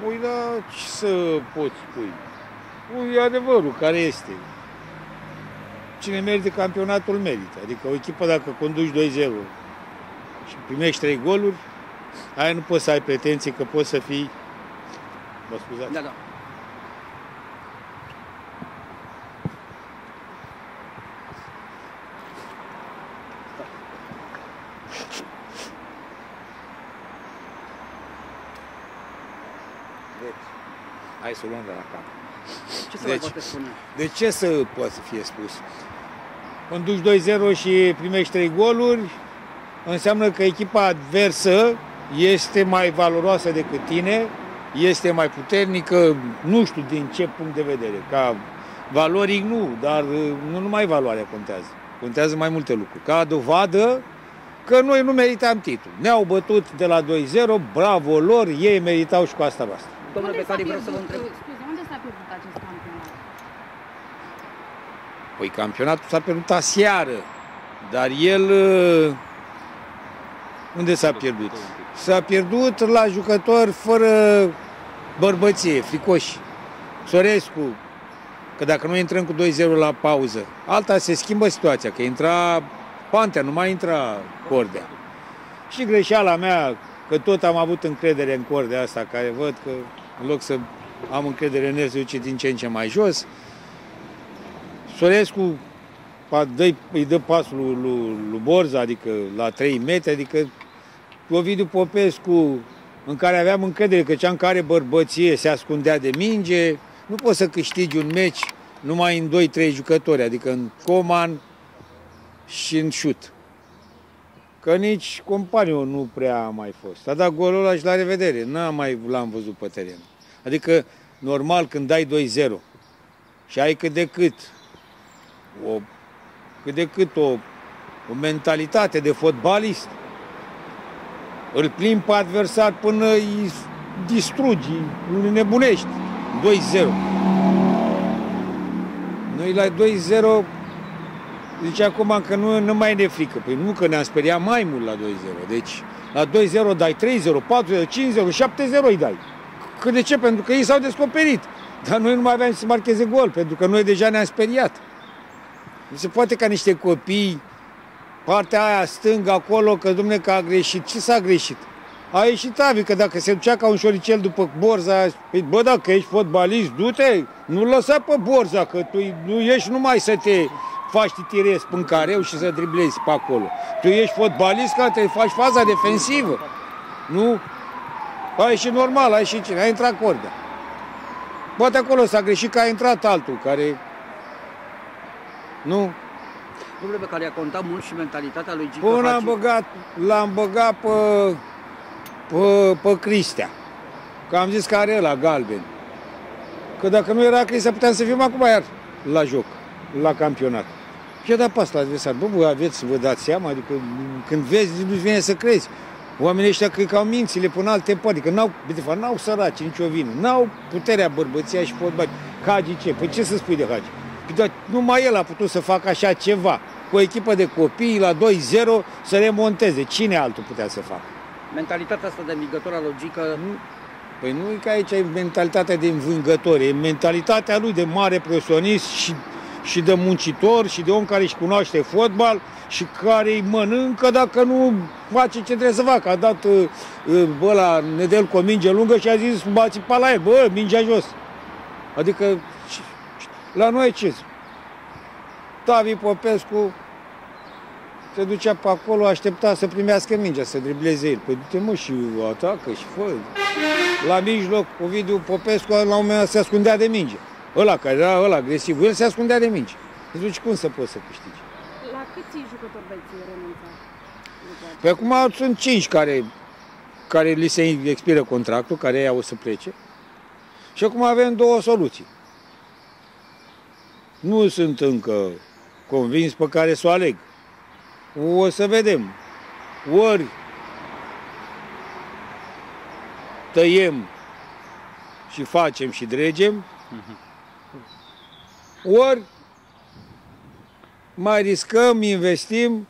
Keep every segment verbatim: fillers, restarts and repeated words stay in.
Păi, da, ce să poți spui? Păi, e adevărul care este. Cine merită campionatul merită. Adică o echipă dacă conduci doi zero și primești trei goluri, aia nu poți să ai pretenții că poți să fii... Mă scuzați? Da, da. Deci, hai să o luăm de la cap. Ce să Deci, mai poate spune? De ce să poate să fie spus? Conduci doi zero și primești trei goluri, înseamnă că echipa adversă este mai valoroasă decât tine, este mai puternică, nu știu din ce punct de vedere, ca valoric nu, dar nu numai valoarea contează. Contează mai multe lucruri. Ca dovadă că noi nu meritam titlul. Ne-au bătut de la doi zero, bravo lor, ei meritau și cu asta basta. Domnule Becali, vreau să vă întreb. Scuze, unde s-a pierdut acest campionat? Păi campionatul s-a pierdut aseară, dar el... Unde s-a pierdut? S-a pierdut la jucători fără bărbăție, fricoși. Sorescu, că dacă nu intrăm cu doi zero la pauză, alta se schimbă situația, că intra Pantea, nu mai intra Cordea. Și greșeala mea, că tot am avut încredere în Cordea asta, care văd că în loc să am încredere în el, se duce din ce în ce mai jos. Sorescu îi dă pasul lui, lui, lui Borza, adică la trei metri, adică Ovidiu Popescu, în care aveam încredere că cea în care bărbăție se ascundea de minge, nu poți să câștigi un meci numai în doi trei jucători, adică în Coman și în șut. Că nici Companiu nu prea a mai fost. A dat golul ăla și la revedere, n-am mai l-am văzut pe teren. Adică, normal, când dai doi zero și ai cât de cât o, cât de cât o, o mentalitate de fotbalist, îl plimbi pe adversar până îi distrugi, îl nebunești. doi zero. Noi la doi zero, zice acum că nu, nu mai ne frică. Păi nu, că ne-am speriat mai mult la doi zero. Deci la doi zero dai trei zero, patru zero, cinci zero, șapte zero îi dai. Că de ce? Pentru că ei s-au descoperit. Dar noi nu mai aveam să marcheze gol, pentru că noi deja ne-am speriat. Nu se poate ca niște copii, partea aia stângă acolo, că dom'le că a greșit. Ce s-a greșit? A ieșit Avi, că dacă se ducea ca un șoricel după Borza, bă, dacă ești fotbalist, du-te, nu lăsa pe Borza, că tu nu ești numai să te faci titirezi în careu și să driblezi pe acolo. Tu ești fotbalist, că te faci faza defensivă. Nu? A ieșit normal, a ieșit cine? A intrat Cordea. Poate acolo s-a greșit că a intrat altul, care... Nu? Domnule Becali, a contat mult și mentalitatea lui Gică Până l-am Hagi. băgat, l-am băgat pe, pe, pe Cristea. Că am zis că are ăla galben. Că dacă nu era Cristea, puteam să fim acum iar la joc, la campionat. Și a dat pas la adversar. Bă, bă, aveți să vă dați seama, adică când vezi, nu-ți vine să crezi. Oamenii ăștia cred că au mințile până alte părți, adică n-au, de fapt, n-au săraci nicio vină, n-au puterea bărbăția și fotbal. Hagi ce? Păi ce să spui de Hagi? Păi, dar numai el a putut să facă așa ceva, cu o echipă de copii la doi zero să remonteze. Cine altul putea să facă? Mentalitatea asta de învingător al lui Gică... Nu. Păi nu e că aici e mentalitatea de învingător, e mentalitatea lui de mare profesionist și, și de muncitor și de om care își cunoaște fotbal și care îi mănâncă dacă nu face ce trebuie să facă. A dat bă, la Nedel cu o minge lungă și a zis, bați pe la el, bă, mingea jos. Adică la noi ce? Tavi Popescu se ducea pe acolo, aștepta să primească mingea, să dribleze el. Păi du-te mă și atacă și fă. La mijloc, Ovidiu Popescu la un moment dat se ascundea de minge. Ăla care era ăla agresiv, el se ascundea de minge. Deci cum să poți să câștigi? La câți jucători veți renunța? Păi acum sunt cinci care, care li se expiră contractul, care ea o să plece. Și acum avem două soluții. Nu sunt încă convins pe care să o aleg. O să vedem. Ori tăiem și facem și dregem, ori mai riscăm, investim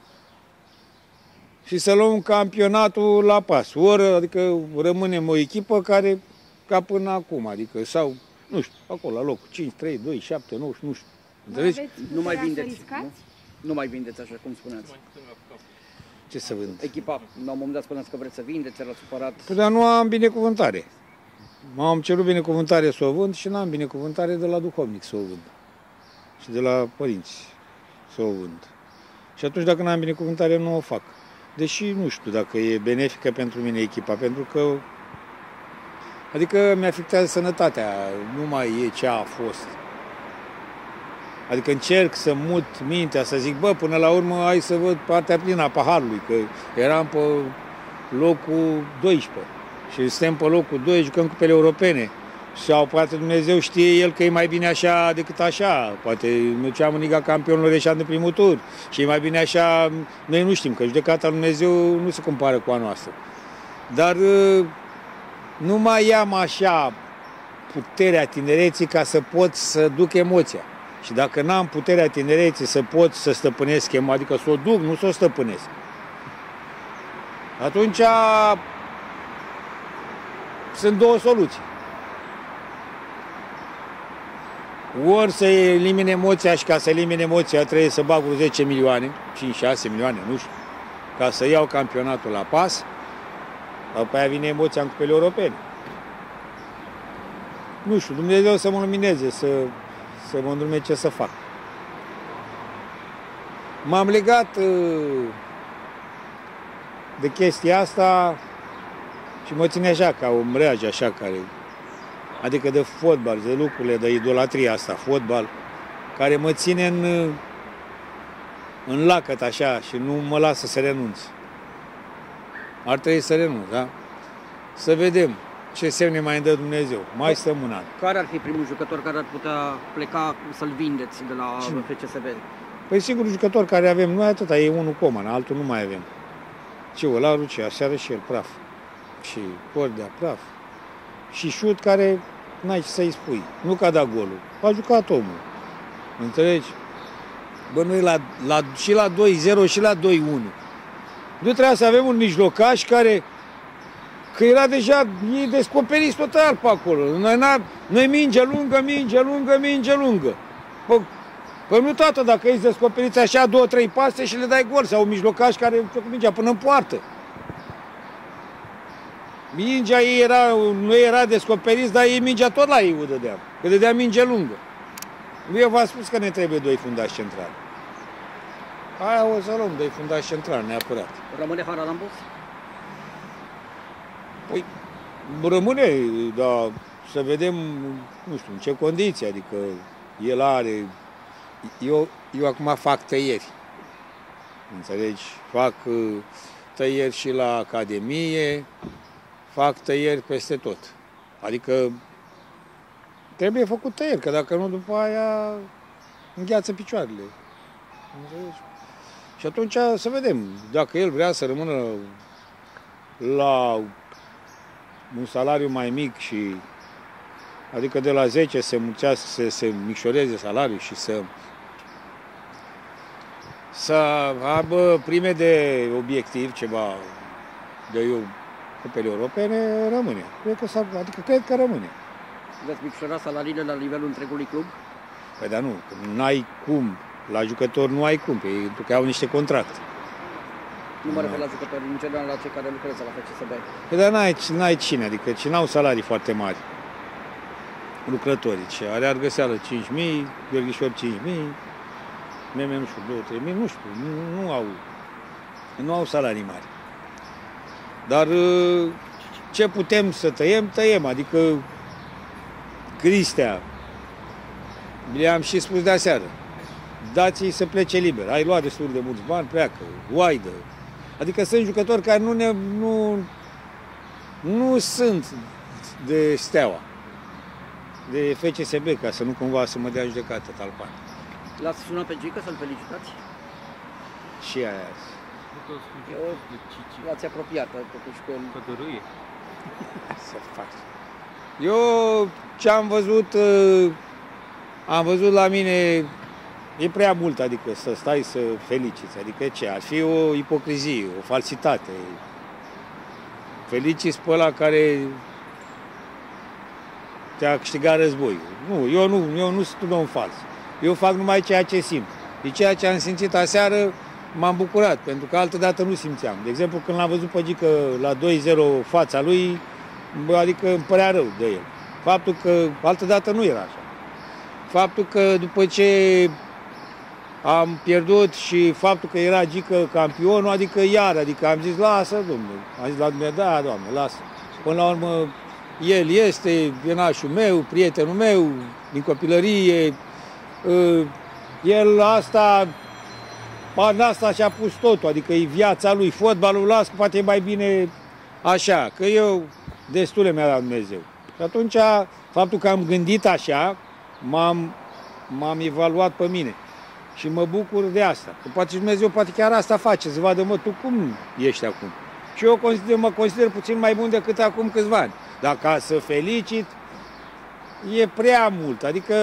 și să luăm campionatul la pas. Ori, adică rămânem o echipă care ca până acum, adică sau, nu știu, acolo la locul cinci, trei, doi, șapte, nouă, nu știu. Înțelegi? Nu mai vindeți, nu? Nu mai vindeți, așa cum spuneați. Ce să vând? Echipa, la un moment dat spuneați că vreți să vindeți, era supărat. Păi, dar nu am binecuvântare. M-am cerut binecuvântare să o vând și n-am binecuvântare de la duhovnic să o vând. Și de la părinți să o vând. Și atunci, dacă n-am binecuvântare, nu o fac. Deși nu știu dacă e benefică pentru mine echipa, pentru că adică mi-afectează sănătatea, nu mai e ce a fost. Adică încerc să mut mintea, să zic, bă, până la urmă hai să văd partea plină a paharului, că eram pe locul doisprezece și suntem pe locul doi, jucăm cupele europene. Sau poate Dumnezeu știe El că e mai bine așa decât așa, poate mergeam în Liga Campionilor ieșeam de primul tur și e mai bine așa, noi nu știm, că judecata lui Dumnezeu nu se compară cu a noastră. Dar nu mai am așa puterea tinereții ca să pot să duc emoția. Și dacă n-am puterea tinereții să pot să stăpânesc emoția, adică să o duc, nu să o stăpânesc, atunci sunt două soluții. Ori să elimine emoția și ca să elimine emoția trebuie să bag vreo zece milioane, cinci șase milioane, nu știu, ca să iau campionatul la pas, după aia vine emoția în cupele europene. Nu știu, Dumnezeu să mă lumineze, să, să mă îndrume ce să fac. M-am legat de chestia asta și mă ține așa, ca o mreajă așa care... Adică de fotbal, de lucrurile, de idolatria asta, fotbal, care mă ține în, în lacăt așa și nu mă lasă să renunț. Ar trebui să renunț, da? Să vedem ce semne mai îmi dă Dumnezeu. Mai stăm un an. Care ar fi primul jucător care ar putea pleca să-l vindeți de la F C S B? Păi singurul jucător care avem noi atâta, e unul Coman, altul nu mai avem. Ce ăla Rucea, aseară și el, praf. Și Cordea, praf. Și șut care n-ai ce să-i spui. Nu că a dat golul. A jucat omul. Înțelegi? Bă, noi la, la, și la doi zero și la doi unu. Nu trebuia să avem un mijlocaș care, că era deja, e descoperit total pe acolo. Noi, noi minge lungă, minge lungă, minge lungă. Pă, pă nu, tată, dacă ești descoperiți așa două, trei pase și le dai gol. Sau un mijlocaș care făcut mingea până în poartă. Mingea ei era, nu era descoperiți, dar ei mingea tot la ei o dădeam. Că dădea minge lungă. Eu v-am spus că ne trebuie doi fundași centrali. Aia o să luăm, doi fundași centrali, neapărat. Rămâne Haralambos? Păi, rămâne, dar să vedem, nu știu, în ce condiții, adică el are... Eu, eu acum fac tăieri. Înțelegi? Fac tăieri și la Academie, fac tăieri peste tot. Adică trebuie făcut tăieri, că dacă nu, după aia îngheață picioarele. Înțelegi? Și atunci să vedem, dacă el vrea să rămână la un salariu mai mic și adică de la zece se mulțească, să se micșoreze salariul și să să aibă prime de obiectiv, ceva de eu cupele europene, rămâne. Cred că, adică cred că rămâne. Veți micșora salariile la nivelul întregului club? Păi dar nu, n-ai cum. La jucători nu ai cum, pentru că au niște contracte. Nu mă refer la jucători, în general la cei care lucrează la F C S B. Păi dar n-ai, n-ai cine, adică cine au salarii foarte mari. Lucrătorii, ce are argăseală cinci mii, Gheorghișor cinci mii, meme nu știu, două trei mii, nu știu, nu, nu au, nu au salarii mari. Dar ce putem să tăiem, tăiem, adică Cristea, le-am și spus de aseară, dați-i să plece liber, ai luat destul de mulți bani, pleacă, Oaidă. Adică sunt jucători care nu, ne, nu, nu sunt de Steaua, de F C S B, ca să nu cumva să mă dea judecată Talpan. L-ați sunat pe Gică să-l felicitați? Și aia. L-ați apropiat totuși cu el. Pădăruie. Să fac. Eu ce am văzut, am văzut la mine, e prea mult, adică să stai să feliciți, adică ce, ar fi o ipocrizie, o falsitate. Feliciți pe ăla care te-a câștigat războiul. Nu, eu nu, eu nu sunt un om fals. Eu fac numai ceea ce simt. De ceea ce am simțit aseară, m-am bucurat, pentru că altădată nu simțeam. De exemplu, când l-am văzut pe Gică la doi zero fața lui, adică îmi părea rău de el. Faptul că altădată nu era așa. Faptul că după ce am pierdut și faptul că era Gică campionul, adică iar, adică am zis, lasă, domnule. Am zis la dumneavoastră, da, doamne, lasă. Până la urmă, el este vienașul meu, prietenul meu, din copilărie. El asta, în asta și-a pus totul, adică e viața lui, fotbalul, las, poate e mai bine așa, că eu destule mi-a dat Dumnezeu. Și atunci, faptul că am gândit așa, m-am, m-am evaluat pe mine. Și mă bucur de asta. Că poate Dumnezeu, poate chiar asta face, să vadă, mă, tu cum ești acum? Și eu consider, mă consider puțin mai bun decât acum câțiva ani. Dar ca să felicit, e prea mult, adică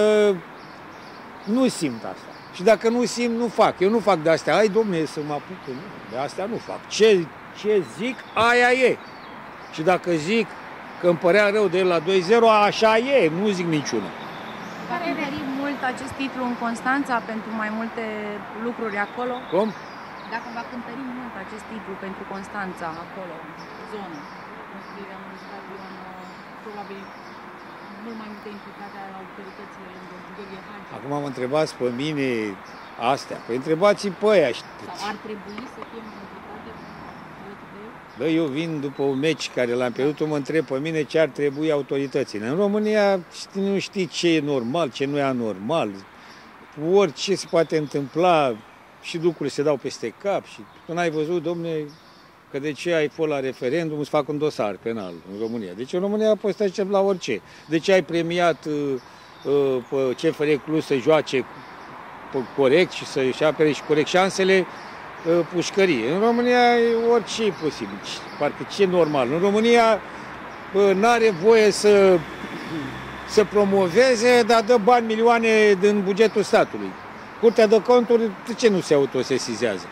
nu simt asta. Și dacă nu simt, nu fac. Eu nu fac de astea, hai, domne, să mă apuc, nu, de astea nu fac. Ce, ce zic, aia e. Și dacă zic că îmi părea rău de el la doi zero, așa e, nu zic niciuna. Va cântări mult acest titlu în Constanța pentru mai multe lucruri acolo? Cum? Dacă va cântări mult acest titlu pentru Constanța acolo, în zonă, construirea unui stadion, probabil mult mai multe implicate a autorităților lângă Gheorghe Hagi. Acum mă întrebați pe mine astea. Păi întrebați-i pe aia. Sau ar trebui să fie mai implicate alături de el? Bă, eu vin după un meci care l-am pierdut, mă întreb pe mine ce ar trebui autoritățile. În România nu știi ce e normal, ce nu e anormal. Orice se poate întâmpla și lucrurile se dau peste cap. Și tu n-ai văzut, domne, că de ce ai fost la referendum, îți fac un dosar penal în România. Deci în România poți să te la orice. De ce ai premiat uh, uh, pe C F R Cluj să joace corect și să-și apere și corect șansele, uh, pușcărie. În România orice e posibil. Parcă ce normal. În România uh, n-are voie să, să promoveze, dar dă bani, milioane din bugetul statului. Curtea de conturi, de ce nu se autosesizează?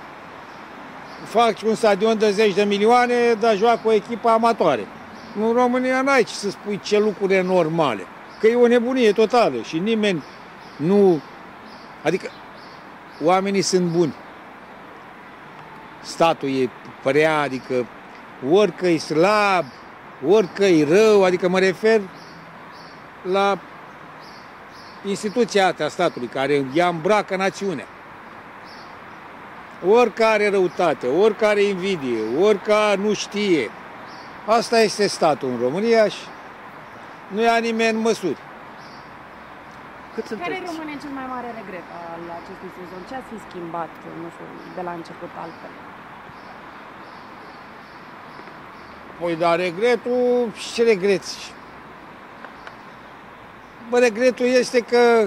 Fac un stadion de zeci de milioane, dar joacă o echipă amatoare. În România n-ai ce să spui ce lucruri e normale. Că e o nebunie totală și nimeni nu... Adică oamenii sunt buni. Statul e prea, adică orică e slab, orică e rău, adică mă refer la instituția asta a statului care ea îmbracă națiunea. Oricare răutate, oricare invidie, oricare nu știe. Asta este statul în România și nu ia nimeni măsuri. Cât sunteți? Care rămâne cel mai mare regret al acestui sezon? Ce ați fi schimbat, nu știu, de la început altfel? Păi, dar regretul, ce regreți? Bă, regretul este că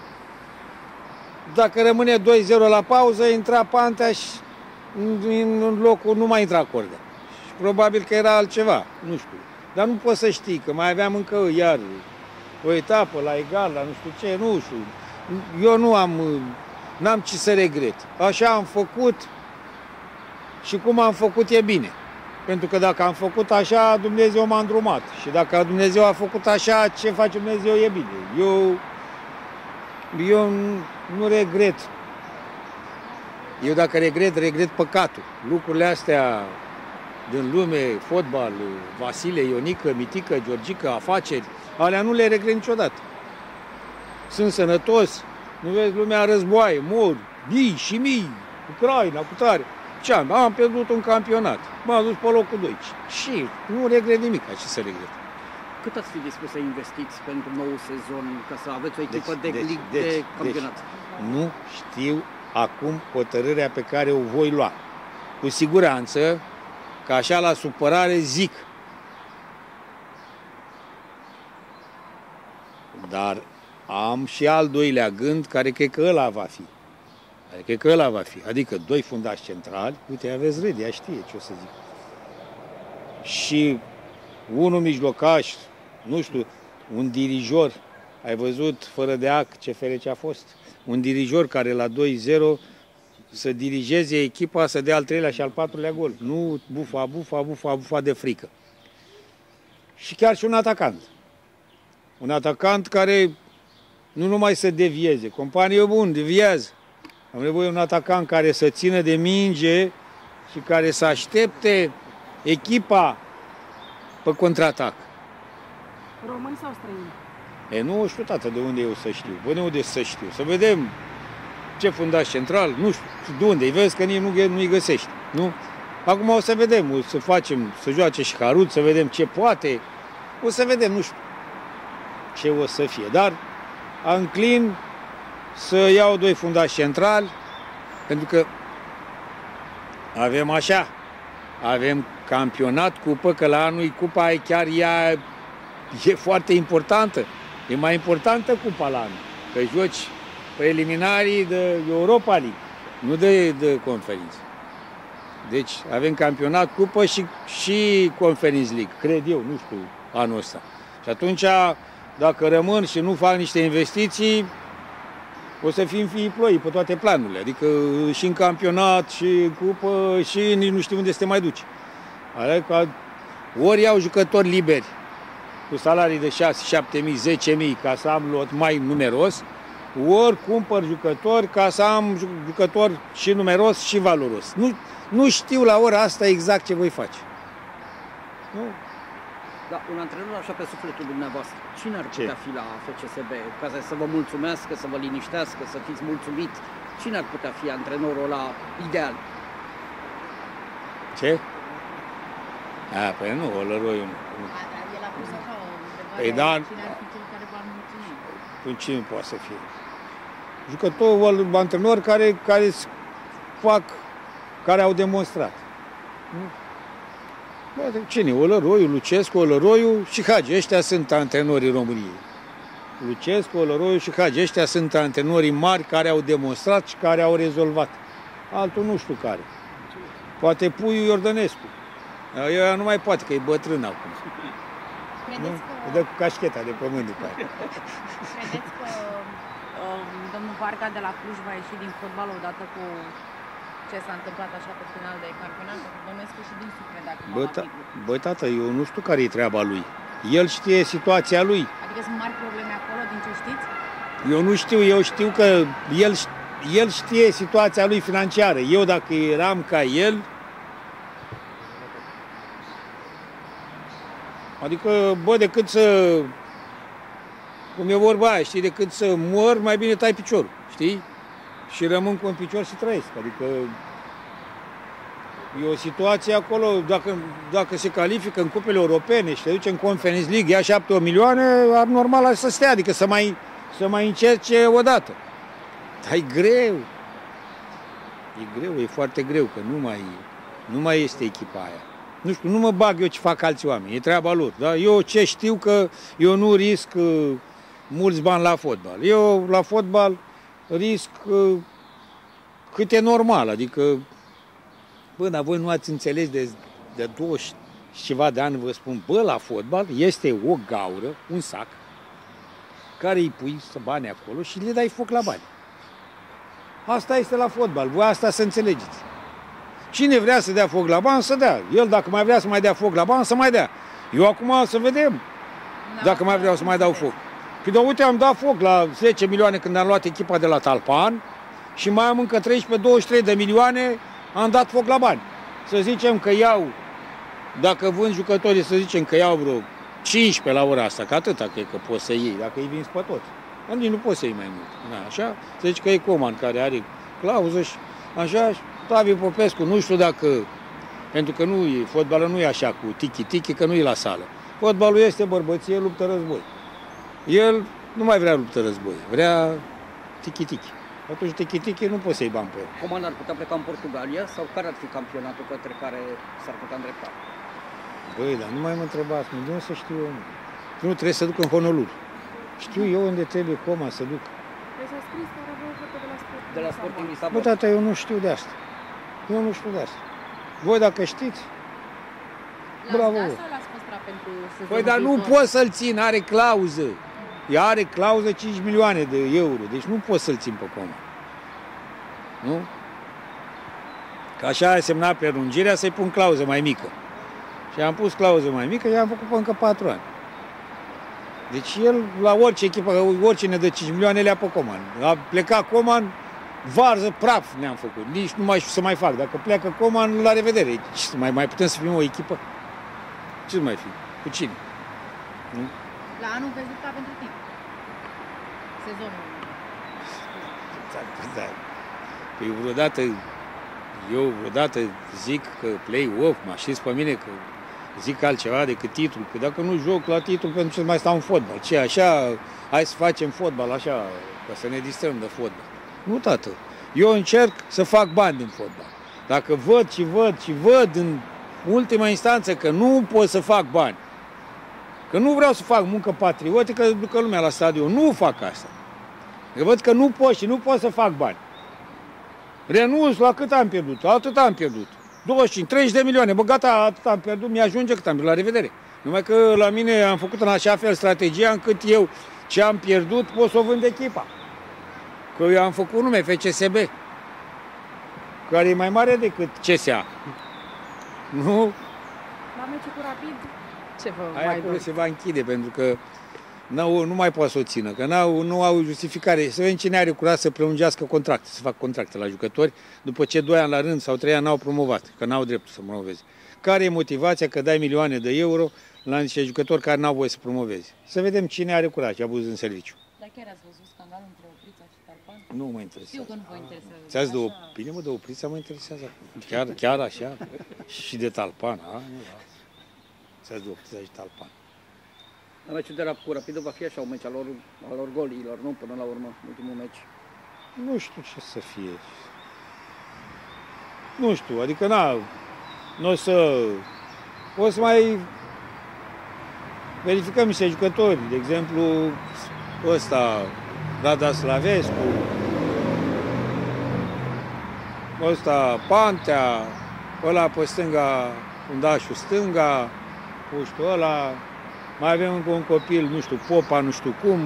dacă rămâne doi zero la pauză, intra Pantea și în locul nu mai intra Cordea. Și probabil că era altceva, nu știu. Dar nu poți să știi, că mai aveam încă iar o etapă la egal, la nu știu ce, nu știu. Eu nu am, n-am ce să regret. Așa am făcut și cum am făcut e bine. Pentru că dacă am făcut așa, Dumnezeu m-a îndrumat. Și dacă Dumnezeu a făcut așa, ce face Dumnezeu e bine. Eu, eu nu regret. Eu dacă regret, regret păcatul. Lucrurile astea din lume, fotbal, Vasile, Ionică, Mitică, Georgică, afaceri, alea nu le regret niciodată. Sunt sănătos, nu vezi, lumea războaie, mor, mii și mii, Ucraina, cu tare. Ce am? Am pierdut un campionat. M-am dus pe locul doi. Și nu regret nimic, ce să regret. Cât ați fi dispus să investiți pentru nou sezon, ca să aveți o echipă Deci, de, deci, lig- deci, de campionat? Deci, nu știu acum hotărârea pe care o voi lua. Cu siguranță, că așa la supărare zic. Dar am și al doilea gând, care cred că ăla va fi. Cred că ăla va fi. Adică doi fundași centrali, uite, aveți râde, ea știe ce o să zic. Și unul mijlocaș, nu știu, un dirijor, ai văzut, fără de ac, ce fere ce a fost? Un dirijor care la doi zero să dirigeze echipa să dea al treilea și al patrulea gol. Nu bufa, bufa, bufa, bufa de frică. Și chiar și un atacant. Un atacant care nu numai să devieze. Companie e bun, deviază. Am nevoie de un atacant care să țină de minge și care să aștepte echipa pe contraatac. Români sau străini? E, nu știu, tată, de unde eu să știu. Bă, de unde să știu? Să vedem ce fundaș central, nu știu de unde. Îi vezi că nici nu, nu-i găsești, nu? Acum o să vedem, o să facem, să joace și Harut, să vedem ce poate. O să vedem, nu știu ce o să fie. Dar înclin să iau doi fundași centrali, pentru că avem așa, avem campionat, cupă, că la anul cupa e chiar ea e foarte importantă. E mai importantă cupa la anul, că joci preliminarii de Europa League, nu de, de conferință. Deci avem campionat, cupă și, și Conference League, cred eu, nu știu, anul ăsta. Și atunci, dacă rămân și nu fac niște investiții, o să fim fii ploi pe toate planurile. Adică și în campionat, și în cupă, și nici nu știu unde să te mai duci. Adică, ori iau jucători liberi, cu salarii de șase șapte mii, zece mii, ca să am lot mai numeros, ori cumpăr jucători ca să am jucători și numeros și valoros. Nu, nu știu la ora asta exact ce voi face. Nu? Da, un antrenor așa pe sufletul dumneavoastră, cine ar Ce? putea fi la F C S B? Ca să vă mulțumească, să vă liniștească, să fiți mulțumit. Cine ar putea fi antrenorul ăla ideal? Ce? A, păi nu, Olăroiu nu. El a pus așa o întrebare, Păi da. cine ar fi cel care v-ar mulțumi? Păi cine poate să fie? Jucători, antrenori care, care fac, care au demonstrat. Nu? Bă, cine? Olăroiu, Lucescu, Olăroiu și Hagi. Ăștia sunt antrenorii României. Lucescu, Olăroiu și Hagi. Ăștia sunt antrenorii mari care au demonstrat și care au rezolvat. Altul nu știu care. Poate Puiu Iordănescu. Eu nu mai poate, că e bătrân acum. Credeți că, Îi dă cu cașcheta de pământ după aia. credeți că um, domnul Varga de la Cluj va ieși din fotbal odată cu ce s-a întâmplat așa pe final de campionat? Că bănuiesc că și din suflet dacă Bă, va ta, titlu. bă, tată, eu nu știu care e treaba lui. El știe situația lui. Adică sunt mari probleme acolo, din ce știți? Eu nu știu, eu știu că el, el știe situația lui financiară. Eu, dacă eram ca el, adică, bă, decât să, cum e vorba aia, știi, decât să mor, mai bine tai piciorul, știi? Și rămân cu un picior și trăiesc. Adică e o situație acolo, dacă, dacă se califică în cupele europene și se duce în Conference League, ia șapte opt milioane, ar normal să stea, adică să mai, să mai încerce odată. Dar e greu. E greu, e foarte greu, că nu mai, nu mai este echipa aia. Nu știu, nu mă bag eu ce fac alți oameni, e treaba lor. Da? Eu ce știu că eu nu risc uh, mulți bani la fotbal. Eu la fotbal risc uh, cât e normal, adică, bă, dar voi nu ați înțeles de, de douăzeci și ceva de ani, vă spun, bă, la fotbal este o gaură, un sac, care îi pui să bani acolo și le dai foc la bani. Asta este la fotbal, voi asta să înțelegeți. Cine vrea să dea foc la bani, să dea. El, dacă mai vrea să mai dea foc la bani, să mai dea. Eu acum să vedem dacă mai vreau să mai dau foc. Păi, dar uite, am dat foc la zece milioane când am luat echipa de la Talpan și mai am încă treisprezece douăzeci și trei de milioane, am dat foc la bani. Să zicem că iau, dacă vând jucătorii, să zicem că iau vreo cincisprezece la ora asta, că atâta cred că poți să iei, dacă îi vinzi pe toți. Dar nici nu poți să iei mai mult. Da, așa? Să zici că e Coman care are clauză și așa. Taviu Popescu, nu știu dacă, pentru că nu e, fotbalul nu e așa cu tiki-tiki, că nu e la sală. Fotbalul este bărbăție, luptă, război. El nu mai vrea luptă, război, vrea tiki-tiki. Atunci tiki-tiki nu poți să-i bani pe el. Coman ar putea pleca în Portugalia sau care ar fi campionatul către care s-ar putea îndrepta? Băi, dar nu mai mă întrebați, de unde să știu eu? Nu trebuie să duc în Honolulu. Știu eu unde trebuie Coman să duc. Deci s-a scris că are o ofertă de la Sporting De la Lisabona. Sporting Bă, Lisabona. tata, eu nu știu de asta. Eu nu știu de asta. Voi dacă știți, bravo. L-ați dat sau l-ați păstrat pentru sezonul Păi, dar nu viitor? pot să-l țin, are clauză. Ea are clauză cinci milioane de euro, deci nu pot să-l țin pe Coman. Nu? Că așa a semnat prelungirea să-i pun clauză mai mică. Și am pus clauză mai mică și am făcut pe încă patru ani. Deci el, la orice echipă, orice ne dă cinci milioane, le-a pe Coman. A plecat Coman, varză, praf ne-am făcut. Nici nu mai știu să mai fac. Dacă pleacă Coman, la revedere. Ce să mai, mai putem să fim o echipă? Ce să mai fi? Cu cine? Nu? La anul veți lupta pentru titlu. Sezonul. Da. Păi vreodată, eu vreodată zic că play-off, mă așez pe mine că zic altceva decât titlul. Că dacă nu joc la titlu, pentru ce să mai stau în fotbal? Ce, așa, hai să facem fotbal, așa, ca să ne distrăm de fotbal. Nu, tată. Eu încerc să fac bani din fotbal. Dacă văd și văd și văd în ultima instanță că nu pot să fac bani, că nu vreau să fac muncă patriotică, ducă lumea la stadion, nu fac asta. Că văd că nu pot și nu pot să fac bani. Renunț la cât am pierdut? Atât am pierdut. douăzeci și cinci, treizeci de milioane. Bă, gata, atât am pierdut, mi-ajunge cât am pierdut. La revedere. Numai că la mine am făcut în așa fel strategia încât eu ce am pierdut pot să o vând echipa. Că eu am făcut nume F C S B, care e mai mare decât C S A. Nu? La meciul cu Rapid, ce vă Aia mai acolo doriți? se va închide, pentru că nu nu mai poate să o țină, că n-au, nu au justificare. Să vedem cine are curaj să prelungească contracte, să facă contracte la jucători, după ce doi ani la rând sau trei ani n-au promovat, că n-au dreptul să promoveze. Care e motivația că dai milioane de euro la niște jucători care n-au voie să promoveze? Să vedem cine are curaj, abuz în serviciu. Dar chiar ați văzut scandalul între Oprița și Talpan? Nu mă interesează. Știu că nu vă interesează. Ți-ați de o... Așa- Bine, mă, de Oprița mă interesează. Chiar, chiar așa? Și de Talpan, a? Nu, da. Ți-ați de Oprița și Talpan. La meciul de rap cu Rapidul va fi așa un meci al lor, al lor golilor, nu? Până la urmă, ultimul meci. Nu știu ce să fie. Nu știu, adică na, nu o să... O să mai verificăm niște jucători, de exemplu, ăsta, Rada Slavescu, ăsta, Pantea, ăla pe stânga, fundașul stânga, puștul ăla, mai avem încă un copil, nu știu, Popa, nu știu cum,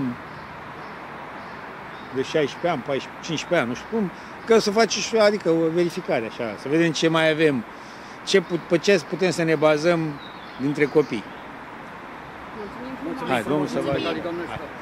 de șaisprezece ani, paisprezece, cincisprezece ani, nu știu cum, că să faci și, adică, o verificare, așa, să vedem ce mai avem, ce, pe ce putem să ne bazăm dintre copii. Mulțumim frumos! Hai, Domnul să vă Mulțumim, ajute. domnule.